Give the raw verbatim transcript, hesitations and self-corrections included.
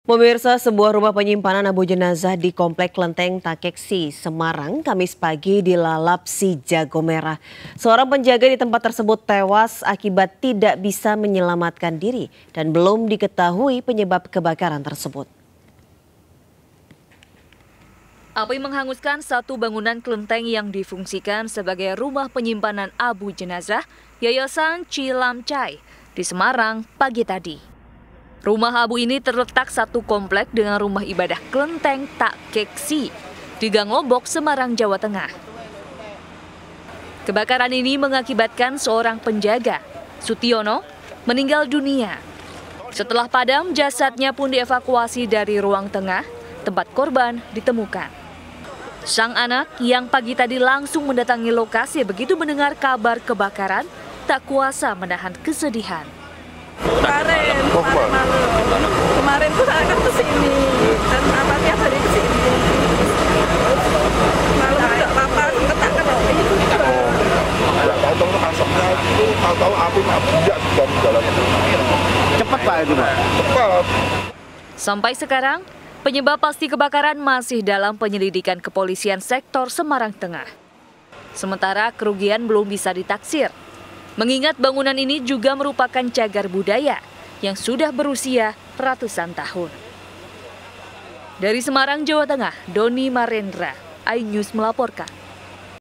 Pemirsa, sebuah rumah penyimpanan abu jenazah di Komplek Klenteng Takeksi, Semarang, Kamis pagi dilalap si jago merah. Seorang penjaga di tempat tersebut tewas akibat tidak bisa menyelamatkan diri dan belum diketahui penyebab kebakaran tersebut. Api menghanguskan satu bangunan kelenteng yang difungsikan sebagai rumah penyimpanan abu jenazah Yayasan Cilamcai di Semarang pagi tadi. Rumah abu ini terletak satu komplek dengan rumah ibadah Klenteng Takeksi di Gang Lombok, Semarang, Jawa Tengah. Kebakaran ini mengakibatkan seorang penjaga, Sutiono, meninggal dunia. Setelah padam, jasadnya pun dievakuasi dari ruang tengah, tempat korban ditemukan. Sang anak yang pagi tadi langsung mendatangi lokasi begitu mendengar kabar kebakaran, tak kuasa menahan kesedihan. Kemarin, kemarin malu. Kemarin tuh saya kan kesini, dan apa tiap hari kesini. Malu tidak apa-apa, ketakan api itu juga. Tidak tahu-tahu asapnya itu, tahu-tahu api tidak di dalam. Cepat Pak itu Pak? Cepat. Sampai sekarang, penyebab pasti kebakaran masih dalam penyelidikan kepolisian sektor Semarang Tengah. Sementara kerugian belum bisa ditaksir. Mengingat bangunan ini juga merupakan cagar budaya yang sudah berusia ratusan tahun. Dari Semarang, Jawa Tengah, Doni Marendra, iNews melaporkan.